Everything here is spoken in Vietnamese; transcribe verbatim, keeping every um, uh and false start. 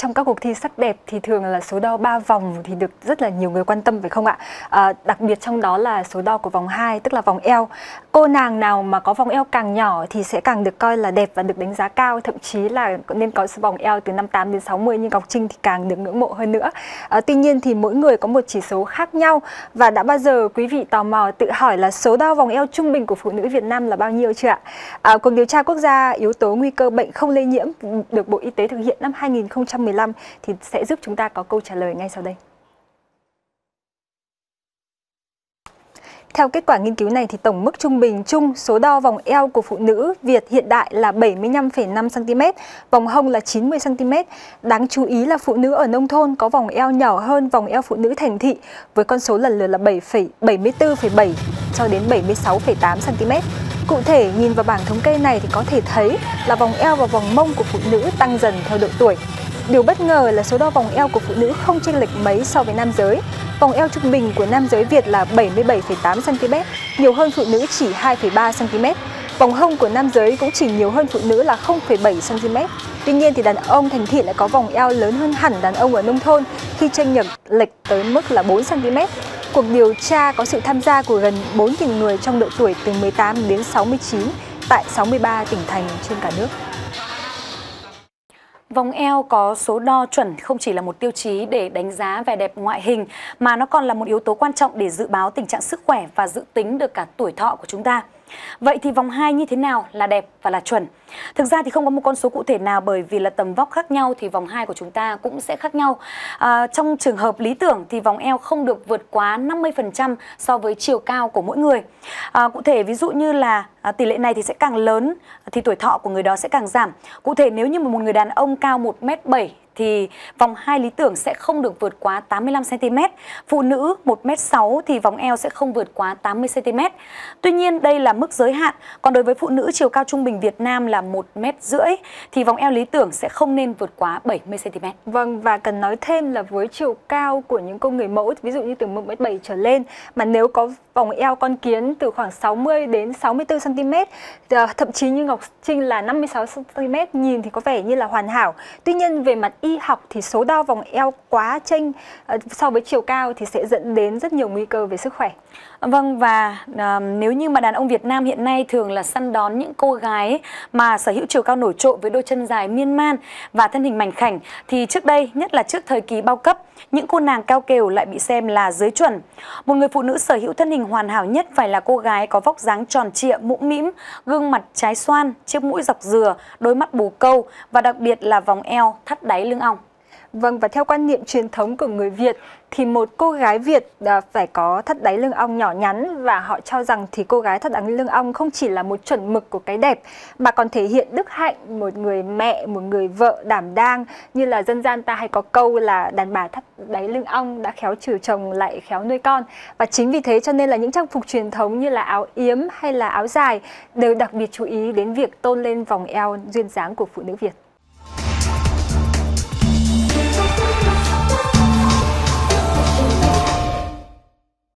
trong các cuộc thi sắc đẹp thì thường là số đo ba vòng thì được rất là nhiều người quan tâm phải không ạ? À, đặc biệt trong đó là số đo của vòng hai, tức là vòng eo. Cô nàng nào mà có vòng eo càng nhỏ thì sẽ càng được coi là đẹp và được đánh giá cao, thậm chí là nên có vòng eo từ năm mươi tám đến sáu mươi, nhưng Ngọc Trinh thì càng được ngưỡng mộ hơn nữa. À, tuy nhiên thì mỗi người có một chỉ số khác nhau, và đã bao giờ quý vị tò mò tự hỏi là số đo vòng eo trung bình của phụ nữ Việt Nam là bao nhiêu chưa ạ? À, cuộc điều tra quốc gia yếu tố nguy cơ bệnh không lây nhiễm được Bộ Y tế thực hiện năm hai nghìn không trăm mười lăm thì sẽ giúp chúng ta có câu trả lời ngay sau đây. Theo kết quả nghiên cứu này thì tổng mức trung bình chung số đo vòng eo của phụ nữ Việt hiện đại là bảy mươi lăm phẩy năm xăng ti mét, vòng hông là chín mươi xăng ti mét. Đáng chú ý là phụ nữ ở nông thôn có vòng eo nhỏ hơn vòng eo phụ nữ thành thị với con số lần lượt là bảy mươi tư phẩy bảy cho đến bảy mươi sáu phẩy tám xăng ti mét. Cụ thể, nhìn vào bảng thống kê này thì có thể thấy là vòng eo và vòng mông của phụ nữ tăng dần theo độ tuổi. Điều bất ngờ là số đo vòng eo của phụ nữ không chênh lệch mấy so với nam giới. Vòng eo trung bình của nam giới Việt là bảy mươi bảy phẩy tám xăng ti mét, nhiều hơn phụ nữ chỉ hai phẩy ba xăng ti mét. Vòng hông của nam giới cũng chỉ nhiều hơn phụ nữ là không phẩy bảy xăng ti mét. Tuy nhiên thì đàn ông thành thị lại có vòng eo lớn hơn hẳn đàn ông ở nông thôn khi chênh lệch tới mức là bốn xăng ti mét. Cuộc điều tra có sự tham gia của gần bốn nghìn người trong độ tuổi từ mười tám đến sáu mươi chín tại sáu mươi ba tỉnh thành trên cả nước. Vòng eo có số đo chuẩn không chỉ là một tiêu chí để đánh giá vẻ đẹp ngoại hình, mà nó còn là một yếu tố quan trọng để dự báo tình trạng sức khỏe và dự tính được cả tuổi thọ của chúng ta. Vậy thì vòng hai như thế nào là đẹp và là chuẩn? Thực ra thì không có một con số cụ thể nào, bởi vì là tầm vóc khác nhau thì vòng hai của chúng ta cũng sẽ khác nhau. À, trong trường hợp lý tưởng thì vòng eo không được vượt quá năm mươi phần trăm so với chiều cao của mỗi người. À, cụ thể ví dụ như là à, tỷ lệ này thì sẽ càng lớn thì tuổi thọ của người đó sẽ càng giảm. Cụ thể nếu như một người đàn ông cao một mét bảy thì vòng hai lý tưởng sẽ không được vượt quá tám mươi lăm xăng ti mét. Phụ nữ một mét sáu thì vòng eo sẽ không vượt quá tám mươi xăng ti mét. Tuy nhiên đây là mức giới hạn. Còn đối với phụ nữ chiều cao trung bình Việt Nam là một mét rưỡi thì vòng eo lý tưởng sẽ không nên vượt quá bảy mươi xăng ti mét. Vâng, và cần nói thêm là với chiều cao của những cô người mẫu, ví dụ như từ một mét bảy trở lên, mà nếu có vòng eo con kiến từ khoảng sáu mươi đến sáu mươi tư xăng ti mét, thậm chí như Ngọc Trinh là năm mươi sáu xăng ti mét, nhìn thì có vẻ như là hoàn hảo. Tuy nhiên về mặt y học thì số đo vòng eo quá chênh uh, so với chiều cao thì sẽ dẫn đến rất nhiều nguy cơ về sức khỏe. Vâng, và uh, nếu như mà đàn ông Việt Nam hiện nay thường là săn đón những cô gái mà sở hữu chiều cao nổi trội với đôi chân dài miên man và thân hình mảnh khảnh, thì trước đây, nhất là trước thời kỳ bao cấp, những cô nàng cao kèo lại bị xem là dưới chuẩn. Một người phụ nữ sở hữu thân hình hoàn hảo nhất phải là cô gái có vóc dáng tròn trịa, mũm mĩm, gương mặt trái xoan, chiếc mũi dọc dừa, đôi mắt bồ câu và đặc biệt là vòng eo thắt đáy lưng ong. Vâng, và theo quan niệm truyền thống của người Việt thì một cô gái Việt phải có thắt đáy lưng ong nhỏ nhắn, và họ cho rằng thì cô gái thắt đáy lưng ong không chỉ là một chuẩn mực của cái đẹp mà còn thể hiện đức hạnh một người mẹ, một người vợ đảm đang, như là dân gian ta hay có câu là đàn bà thắt đáy lưng ong đã khéo trừ chồng lại khéo nuôi con. Và chính vì thế cho nên là những trang phục truyền thống như là áo yếm hay là áo dài đều đặc biệt chú ý đến việc tôn lên vòng eo duyên dáng của phụ nữ Việt.